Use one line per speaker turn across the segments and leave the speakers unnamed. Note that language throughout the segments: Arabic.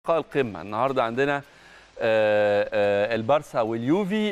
لقاء القمة النهارده عندنا البارسا واليوفي.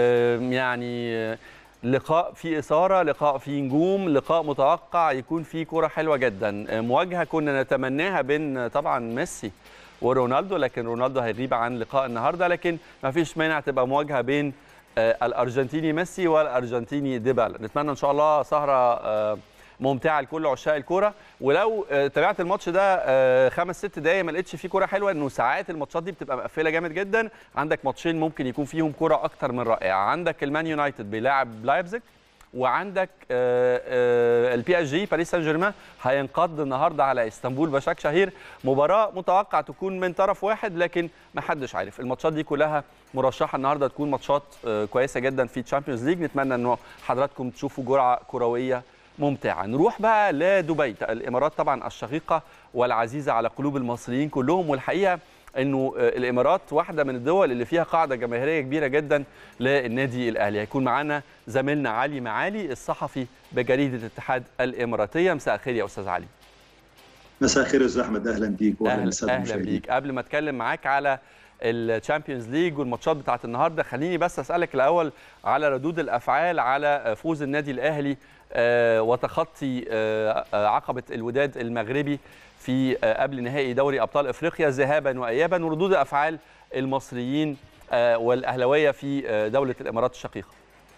يعني لقاء فيه إثارة، لقاء فيه نجوم، لقاء متوقع يكون فيه كرة حلوة جدا. مواجهة كنا نتمناها بين طبعا ميسي ورونالدو، لكن رونالدو هيغيب عن لقاء النهارده، لكن ما فيش مانع تبقى مواجهة بين الأرجنتيني ميسي والأرجنتيني ديبالا. نتمنى إن شاء الله سهرة ممتعه لكل عشاق الكوره. ولو تابعت الماتش ده 5-6 دقايق ما لقيتش فيه كوره حلوه، انه ساعات الماتشات دي بتبقى مقفله جامد جدا. عندك ماتشين ممكن يكون فيهم كوره اكتر من رائعه. عندك المان يونايتد بيلاعب لايبزيج، وعندك البي اس جي باريس سان جيرمان هينقض النهارده على اسطنبول بشكل شهير. مباراه متوقع تكون من طرف واحد، لكن ما حدش عارف. الماتشات دي كلها مرشحه النهارده تكون ماتشات كويسه جدا في تشامبيونز ليج. نتمنى انه حضراتكم تشوفوا جرعه كرويه ممتعة. نروح بقى لدبي، الإمارات طبعا الشقيقة والعزيزة على قلوب المصريين كلهم، والحقيقة أنه الإمارات واحدة من الدول اللي فيها قاعدة جماهيرية كبيرة جدا للنادي الأهلي. هيكون معانا زميلنا علي معالي الصحفي بجريدة الاتحاد الإماراتية. مساء الخير يا أستاذ علي.
مساء الخير يا أستاذ أحمد، أهلا بيك
وأهلا أهلا بيك. قبل ما أتكلم معاك على الشامبيونز ليج والماتشات بتاعت النهارده، خليني بس أسألك الأول على ردود الأفعال على فوز النادي الأهلي وتخطي عقبة الوداد المغربي في قبل نهائي دوري أبطال إفريقيا ذهابا وإيابا، وردود أفعال المصريين والأهلاوية في دولة الإمارات الشقيقة.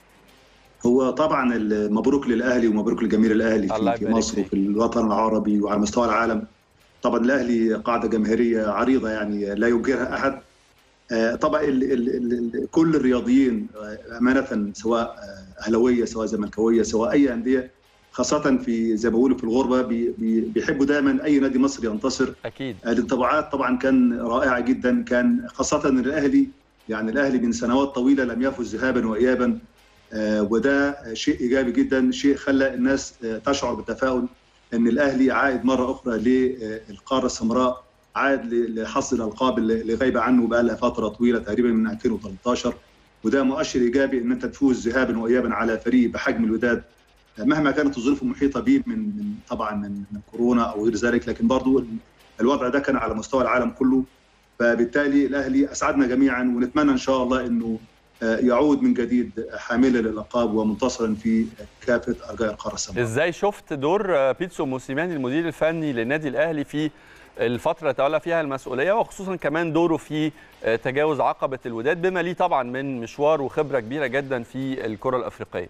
هو طبعا مبروك للأهلي ومبروك لجماهير الأهلي في مصر وفي الوطن العربي وعلى مستوى العالم. طبعا الأهلي قاعدة جماهيرية عريضة يعني لا ينكرها أحد. طبعا كل الرياضيين أمانة، سواء أهلاوية سواء زملكاوية سواء أي أندية، خاصة في زي ما بيقولوا في الغربة، بيحبوا دايما أي نادي مصري ينتصر.
أكيد.
الانطباعات طبعا كان رائعة جدا، كان خاصة الأهلي يعني الأهلي من سنوات طويلة لم يفز ذهابا وإيابا، وده شيء إيجابي جدا، شيء خلى الناس تشعر بالتفاؤل أن الأهلي عائد مرة أخرى للقارة السمراء، عاد لحصد الألقاب اللي غايبة عنه بقى لها فترة طويلة تقريبا من 2013، وده مؤشر إيجابي أن أنت تفوز ذهابا وإيابا على فريق بحجم الوداد مهما كانت الظروف المحيطة به من طبعا من كورونا أو غير ذلك، لكن برضو الوضع ده كان على مستوى العالم كله. فبالتالي الأهلي أسعدنا جميعا، ونتمنى إن شاء الله أنه يعود من جديد حاملا للألقاب ومنتصرا في كافة أرجاء القارة السمراء.
إزاي شفت دور بيتسو موسيماني المدير الفني للنادي الأهلي في الفترة اللي تولى فيها المسؤولية، وخصوصا كمان دوره في تجاوز عقبة الوداد بما ليه طبعا من مشوار وخبرة كبيرة جدا في الكرة الأفريقية؟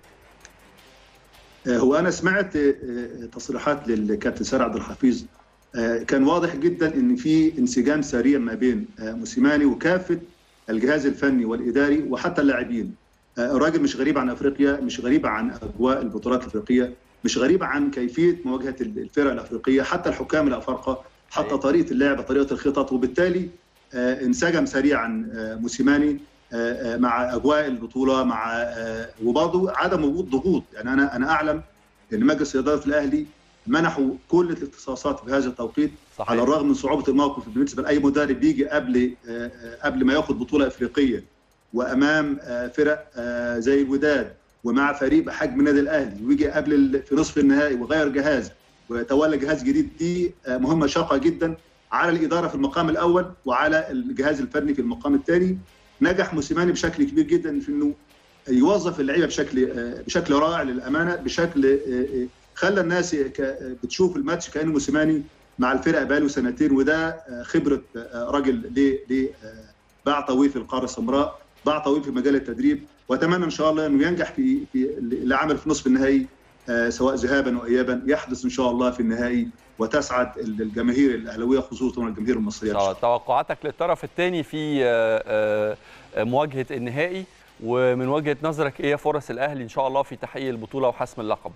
هو أنا سمعت تصريحات للكابتن ساري عبد الحفيظ، كان واضح جدا إن في انسجام سريع ما بين موسيماني وكافة الجهاز الفني والإداري وحتى اللاعبين. الراجل مش غريب عن أفريقيا، مش غريب عن أجواء البطولات الأفريقية، مش غريب عن كيفية مواجهة الفرق الأفريقية، حتى الحكام الأفارقة، حتى طريقة اللعب، طريقة الخطط، وبالتالي انسجم سريعا موسيماني مع أجواء البطولة، مع وبرضه عدم وجود ضغوط. يعني أنا أعلم أن مجلس إدارة الأهلي منحوا كل الاختصاصات في هذا التوقيت. صحيح. على الرغم من صعوبة الموقف بالنسبة لأي مدرب بيجي قبل ما ياخد بطولة إفريقية وأمام فرق زي الوداد ومع فريق بحجم النادي الأهلي، ويجي قبل في نصف النهائي وغير جهاز وتولى جهاز جديد. دي مهمة شاقة جدا على الإدارة في المقام الأول وعلى الجهاز الفني في المقام الثاني. نجح موسيماني بشكل كبير جدا في إنه يوظف اللعيبة بشكل رائع للأمانة، بشكل خلى الناس بتشوف الماتش كأنه موسيماني مع الفرقة بقاله سنتين، وده خبرة راجل ليه باع طويل في القارة السمراء، باع طويل في مجال التدريب، وأتمنى إن شاء الله إنه ينجح في اللي عمل في نصف النهائي سواء ذهابا وإيابا، يحدث إن شاء الله في النهائي وتسعد الجماهير الأهلاوية خصوصا الجماهير المصرية.
توقعاتك للطرف الثاني في مواجهة النهائي، ومن وجهة نظرك إيه فرص الأهلي إن شاء الله في تحقيق البطولة وحسم اللقب؟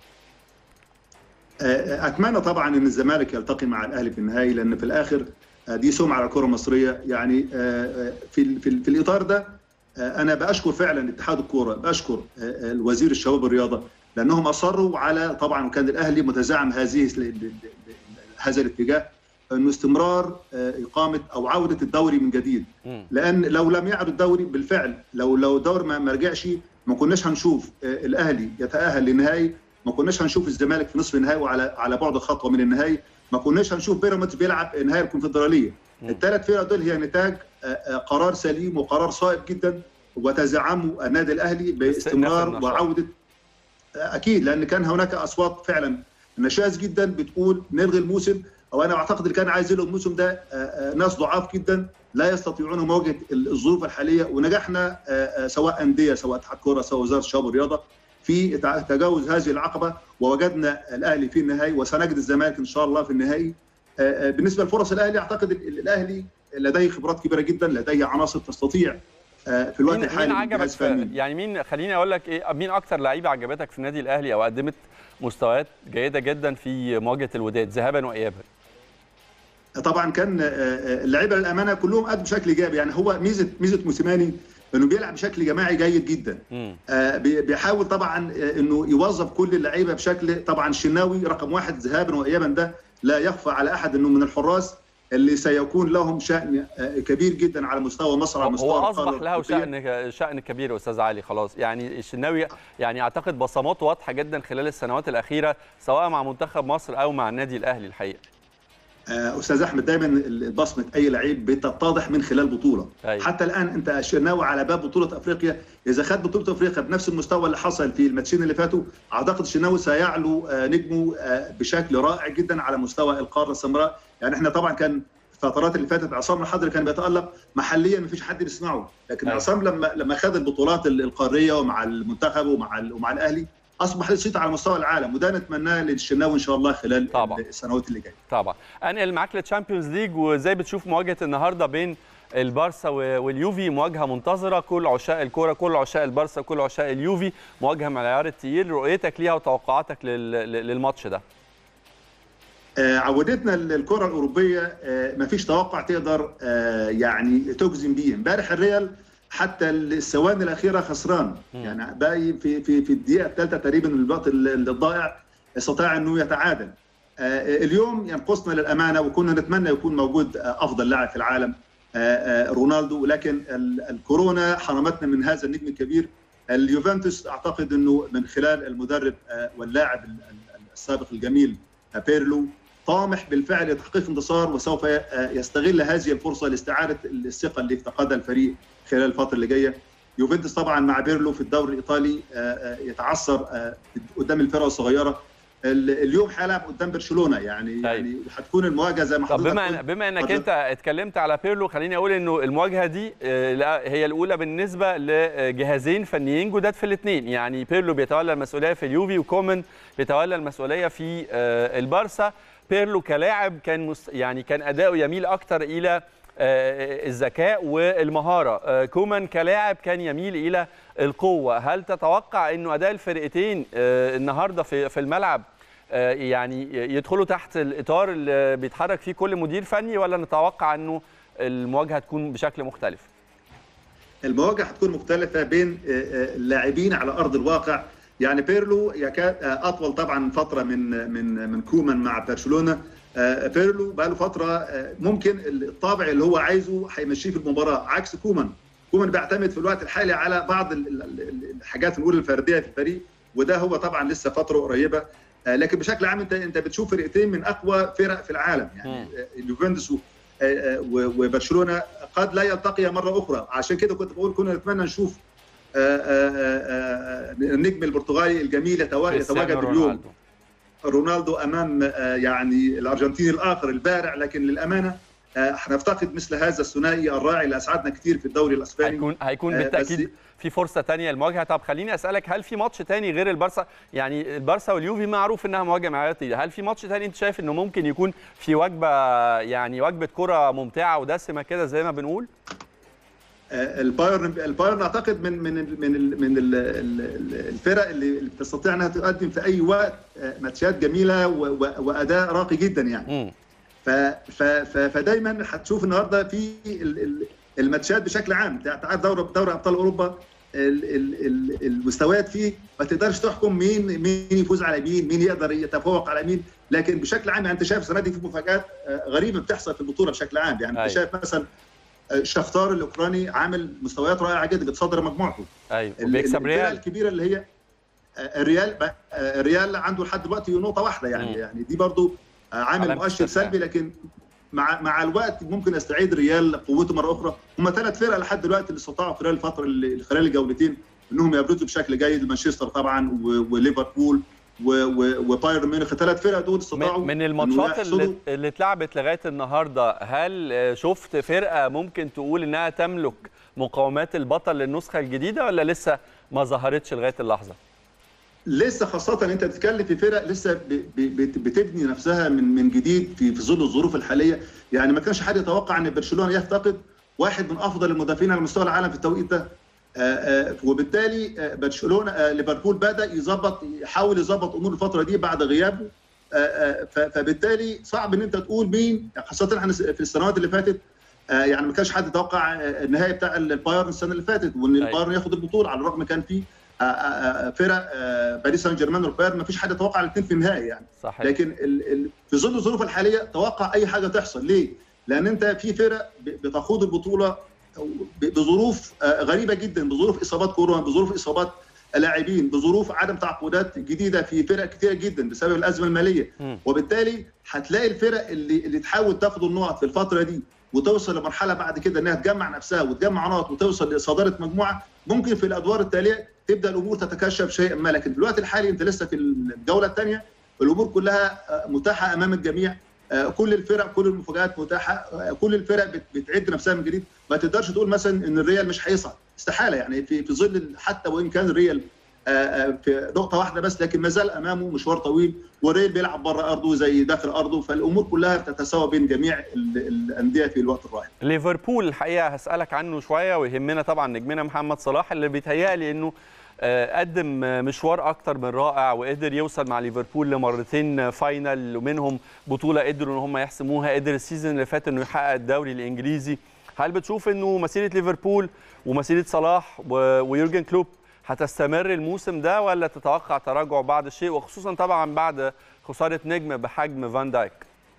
أتمنى طبعا أن الزمالك يلتقي مع الأهلي في النهائي، لأن في الآخر دي سمعة على الكرة المصرية. يعني في الإطار ده أنا بأشكر فعلا اتحاد الكورة، بأشكر الوزير الشباب والرياضة، لأنهم أصروا على طبعا، وكان الأهلي متزعم هذا الاتجاه، أنه استمرار إقامة أو عودة الدوري من جديد. لأن لو لم يعد الدوري بالفعل، لو الدوري ما رجعش، ما كناش هنشوف الأهلي يتأهل للنهائي، ما كناش هنشوف الزمالك في نصف النهائي وعلى بعد خطوة من النهائي، ما كناش هنشوف بيراميدز بيلعب نهائي الكونفدرالية. الثلاث فرق دول هي نتاج قرار سليم وقرار صائب جدا وتزعمه النادي الاهلي باستمرار وعوده. اكيد، لان كان هناك اصوات فعلا نشاز جدا بتقول نلغي الموسم، او انا اعتقد اللي كان عايز يلغي الموسم ده ناس ضعاف جدا لا يستطيعون مواجهه الظروف الحاليه، ونجحنا سواء انديه سواء اتحاد كوره سواء وزاره الشباب والرياضه في تجاوز هذه العقبه، ووجدنا الاهلي في النهائي وسنجد الزمالك ان شاء الله في النهائي. بالنسبه لفرص الاهلي، اعتقد الاهلي لديه خبرات كبيره جدا، لديه عناصر تستطيع في الوقت الحالي.
مين عجبك يعني مين، خليني اقول لك ايه، مين اكتر لعيبه عجبتك في النادي الاهلي او قدمت مستويات جيده جدا في مواجهه الوداد ذهابا وايابا؟
طبعا كان اللعيبه للامانه كلهم قدموا بشكل ايجابي، يعني هو ميزه موسيماني انه بيلعب بشكل جماعي جيد جدا. بيحاول طبعا انه يوظف كل اللعيبه بشكل، طبعا الشناوي رقم واحد ذهابا وايابا، ده لا يخفى على احد انه من الحراس اللي سيكون لهم شأن كبير جدا على مستوى مصر، على مستوى
هو اصبح له شأن كبير يا استاذ علي خلاص. يعني الشناوي يعني اعتقد بصماته واضحه جدا خلال السنوات الاخيره سواء مع منتخب مصر او مع النادي الاهلي الحقيقه.
استاذ احمد، دايما بصمه اي لعيب بتتضح من خلال بطوله. أيوة. حتى الان انت الشناوي على باب بطوله افريقيا، اذا خد بطوله افريقيا بنفس المستوى اللي حصل في الماتشين اللي فاتوا، اعتقد الشناوي سيعلو نجمه بشكل رائع جدا على مستوى القاره السمراء. يعني احنا طبعا كان الفترات اللي فاتت عصام الحضري كان بيتالق محليا، ما فيش حد بيسمعه، لكن عصام لما خد البطولات القاريه ومع المنتخب ومع الاهلي اصبح له صيت على مستوى العالم، وده نتمناه للشناوي ان شاء الله خلال السنوات اللي جايه.
طبعا. انقل معاك للتشامبيونز ليج، وازاي بتشوف مواجهه النهارده بين البارسا واليوفي؟ مواجهه منتظره، كل عشاق الكوره، كل عشاق البارسا، كل عشاق اليوفي، مواجهه من العيار الثقيل. رؤيتك ليها وتوقعاتك للماتش ده؟
عودتنا الكره الاوروبيه ما فيش توقع تقدر يعني تجزم بيه. امبارح الريال حتى الثواني الاخيره خسران، يعني باقي في الدقيقه الثالثه تقريبا من الوقت الضائع استطاع انه يتعادل. اليوم ينقصنا للامانه، وكنا نتمنى يكون موجود افضل لاعب في العالم رونالدو، ولكن الكورونا حرمتنا من هذا النجم الكبير. اليوفنتوس اعتقد انه من خلال المدرب واللاعب السابق الجميل بيرلو طامح بالفعل لتحقيق انتصار، وسوف يستغل هذه الفرصه لاستعاده الثقه اللي افتقدها الفريق خلال الفتره اللي جايه. يوفنتوس طبعا مع بيرلو في الدوري الايطالي يتعثر قدام الفرق الصغيره. اليوم هيلعب قدام برشلونه، يعني هتكون المواجهه زي ما حضرتك
بما انك انت اتكلمت على بيرلو، خليني اقول انه المواجهه دي هي الاولى بالنسبه لجهازين فنيين جداد في الاثنين. يعني بيرلو بيتولى المسؤوليه في اليوفي، وكومان بيتولى المسؤوليه في البارسا. بيرلو كلاعب كان اداؤه يميل اكتر الى الذكاء والمهاره، كومان كلاعب كان يميل الى القوه. هل تتوقع انه اداء الفرقتين النهارده في الملعب يعني يدخلوا تحت الاطار اللي بيتحرك فيه كل مدير فني، ولا نتوقع انه المواجهه تكون بشكل مختلف؟
المواجهه هتكون مختلفه بين اللاعبين على ارض الواقع. يعني بيرلو يكاد اطول طبعا فتره من كومان مع برشلونه. بيرلو بقى له فتره ممكن الطابع اللي هو عايزه هيمشيه في المباراه، عكس كومان بيعتمد في الوقت الحالي على بعض الحاجات نقول الفرديه في الفريق، وده هو طبعا لسه فتره قريبه. لكن بشكل عام انت بتشوف فرقتين من اقوى فرق في العالم، يعني اليوفنتوس وبرشلونه قد لا يلتقيا مره اخرى. عشان كده كنت بقول كنا نتمنى نشوف النجم البرتغالي الجميل يتواجد اليوم رونالدو امام يعني الارجنتيني الاخر البارع، لكن للامانه هنفتقد مثل هذا الثنائي الراعي اللي اسعدنا كتير في الدوري الاسباني.
هيكون بالتاكيد في فرصه ثانيه للمواجهه. طب خليني اسالك، هل في ماتش ثاني غير البارسا؟ يعني البارسا واليوفي معروف انها مواجهه معياريه، هل في ماتش ثاني انت شايف انه ممكن يكون في وجبه كره ممتعه ودسمه كده زي ما بنقول؟
البايرن اعتقد من الفرق اللي بتستطيع انها تقدم في اي وقت ماتشات جميله واداء راقي جدا يعني. فدايما هتشوف النهارده في الماتشات بشكل عام. انت عارف دوري ابطال اوروبا المستويات فيه ما تقدرش تحكم مين يفوز على مين يقدر يتفوق على مين، لكن بشكل عام يعني انت شايف السنه دي في مفاجات غريبه بتحصل في البطوله بشكل عام. يعني انت شايف مثلا شختار الاوكراني عامل مستويات رائعه جدا بتصدر مجموعته.
ايوه، وبيكسب ريال
الكبيره اللي هي الريال عنده لحد دلوقتي نقطه واحده، يعني دي برضو عامل مؤشر سلبي. لكن مع الوقت ممكن يستعيد ريال قوته مره اخرى. هم 3 فرق لحد دلوقتي اللي استطاعوا خلال الفتره خلال الجولتين انهم يبرزوا بشكل جيد، مانشستر طبعا وليفربول وبايرن ميونخ. 3 فرق دول استطاعوا
من الماتشات اللي اتلعبت لغايه النهارده. هل شفت فرقه ممكن تقول انها تملك مقومات البطل للنسخه الجديده ولا لسه ما ظهرتش لغايه اللحظه؟
لسه، خاصة انت بتتكلم في فرق لسه بتبني نفسها من جديد في ظل الظروف الحالية. يعني ما كانش حد يتوقع ان برشلونة يفتقد واحد من افضل المدافعين على مستوى العالم في التوقيت ده. وبالتالي ليفربول بدأ يحاول يظبط امور الفترة دي بعد غيابه. فبالتالي صعب ان انت تقول مين، خاصة احنا في السنوات اللي فاتت يعني ما كانش حد يتوقع النهائي بتاع البايرن السنة اللي فاتت وان البايرن ياخد البطولة، على الرغم كان في فرق باريس سان جيرمان والبايرن ما فيش حد يتوقع الاثنين في النهائي يعني.
صحيح.
لكن في ظل الظروف الحاليه توقع اي حاجه تحصل. ليه؟ لان انت في فرق بتخوض البطوله بظروف غريبه جدا، بظروف اصابات كورونا، بظروف اصابات لاعبين، بظروف عدم تعاقدات جديده في فرق كثيره جدا بسبب الازمه الماليه. وبالتالي هتلاقي الفرق اللي تحاول تاخد النقط في الفتره دي وتوصل لمرحله بعد كده انها تجمع نفسها وتجمع نقط وتوصل لصداره مجموعه، ممكن في الادوار التاليه تبدا الامور تتكشف شيئا ما. لكن في الوقت الحالي انت لسه في الجوله الثانيه، الامور كلها متاحه امام الجميع، كل الفرق كل المفاجآت متاحه، كل الفرق بتعد نفسها من جديد. ما تقدرش تقول مثلا ان الريال مش هيصعد، استحاله يعني في ظل حتى وان كان الريال في نقطه واحده بس، لكن ما زال امامه مشوار طويل، والريال بيلعب بره ارضه زي داخل ارضه، فالامور كلها بتتساوى بين جميع الانديه في الوقت الراهن.
ليفربول الحقيقه هسالك عنه شويه، ويهمنا طبعا نجمنا محمد صلاح اللي بيتهيألي انه قدم مشوار اكتر من رائع وقدر يوصل مع ليفربول لمرتين فاينل، ومنهم بطوله قدروا ان هم يحسموها، قدر السيزون اللي فات انه يحقق الدوري الانجليزي. هل بتشوف انه مسيره ليفربول ومسيره صلاح ويورجن كلوب هتستمر الموسم ده، ولا تتوقع تراجع بعض الشيء، وخصوصا طبعا بعد خساره نجم بحجم فان دايك؟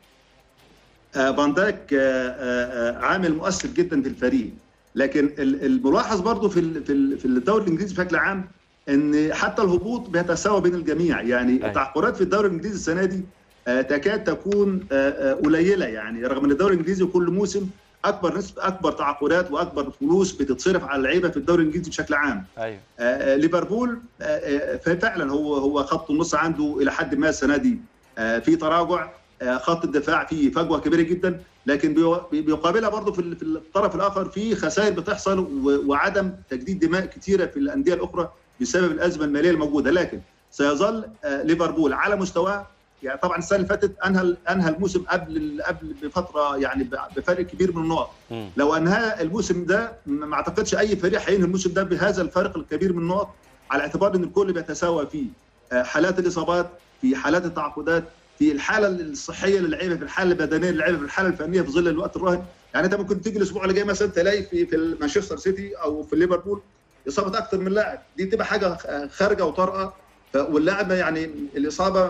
فان دايك عامل مؤثر جدا في الفريق، لكن الملاحظ برضو في الدوري الانجليزي بشكل عام ان حتى الهبوط بيتساوى بين الجميع. يعني التعاقدات في الدوري الانجليزي السنه دي تكاد تكون قليله، يعني رغم ان الدوري الانجليزي كل موسم اكبر تعاقدات واكبر فلوس بتتصرف على اللعيبه في الدوري الانجليزي بشكل عام.
ايوه.
ليفربول فعلا هو خط النص عنده الى حد ما السنه دي في تراجع، خط الدفاع فيه فجوه كبيره جدا، لكن بيقابلها برضه في الطرف الاخر في خسائر بتحصل وعدم تجديد دماء كثيره في الانديه الاخرى بسبب الازمه الماليه الموجوده. لكن سيظل ليفربول على مستواه. يعني طبعا السنه اللي فاتت انهى الموسم قبل بفتره، يعني بفرق كبير من النقط. لو انهى الموسم ده ما اعتقدش اي فريق هينهي الموسم ده بهذا الفرق الكبير من النقط، على اعتبار ان الكل بيتساوى فيه حالات الاصابات، في حالات التعاقدات، في الحاله الصحيه للعيبه، في الحاله البدنيه للعيبه، في الحاله الفنيه في ظل الوقت الراهن. يعني انت ممكن تيجي الاسبوع اللي جاي مثلا تلاقي في مانشستر سيتي او في ليفربول اصابه اكثر من لاعب، دي تبقى حاجه خارجه وطارئه، واللاعب يعني الاصابه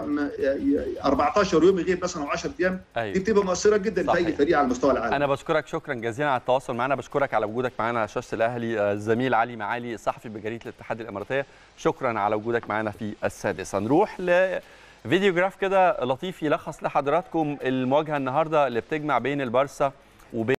14 يوم يغيب مثلا او 10 ايام. دي بتبقى مؤثره جدا في اي فريق على مستوى العالم.
انا بشكرك شكرا جزيلا على التواصل معنا، بشكرك على وجودك معنا على شاشه الاهلي. الزميل علي معالي الصحفي بجريده الاتحاد الاماراتيه، شكرا على وجودك معنا في السادسه. نروح فيديو جراف كده لطيف يلخص لحضراتكم المواجهه النهارده اللي بتجمع بين البارسا وبين